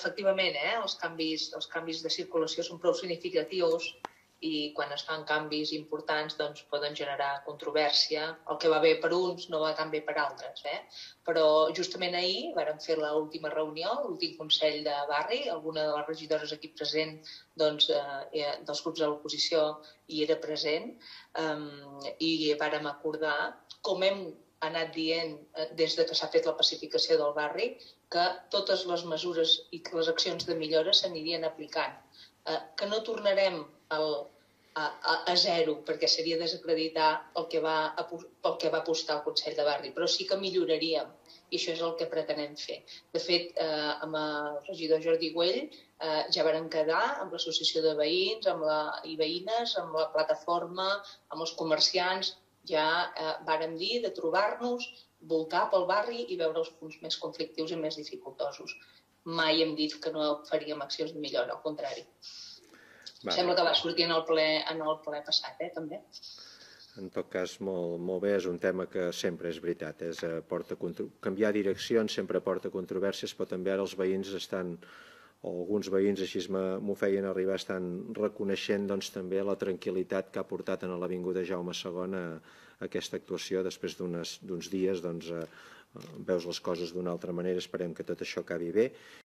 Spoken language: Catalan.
efectivament, els canvis de circulació són prou significatius i quan es fan canvis importants doncs, poden generar controvèrsia. El que va bé per uns no va tan bé per altres. Però justament ahir vàrem fer l'última reunió, l'últim Consell de Barri, alguna de les regidores aquí present doncs, dels grups de l'oposició hi era present, i vàrem acordar, com hem anat dient des que s'ha fet la pacificació del barri, que totes les mesures i les accions de millora s'anirien aplicant. Que no tornarem a zero, perquè seria desacreditar pel que va apostar el Consell de Barri, però sí que milloraríem, i això és el que pretenem fer. De fet, amb el regidor Jordi Güell ja vàrem quedar amb l'associació de veïns i veïnes, amb la plataforma, amb els comerciants, ja vàrem dir de trobar-nos, voltar pel barri i veure els punts més conflictius i més dificultosos. Mai hem dit que no faríem accions de millora, al contrari. Sembla que va sortir en el ple passat, també. En tot cas, molt bé, és un tema que sempre és veritat. Canviar direccions sempre porta controvèrsies, però també ara els veïns estan, o alguns veïns així m'ho feien arribar, estan reconeixent també la tranquil·litat que ha portat a l'Avinguda Jaume II aquesta actuació. Després d'uns dies veus les coses d'una altra manera, esperem que tot això acabi bé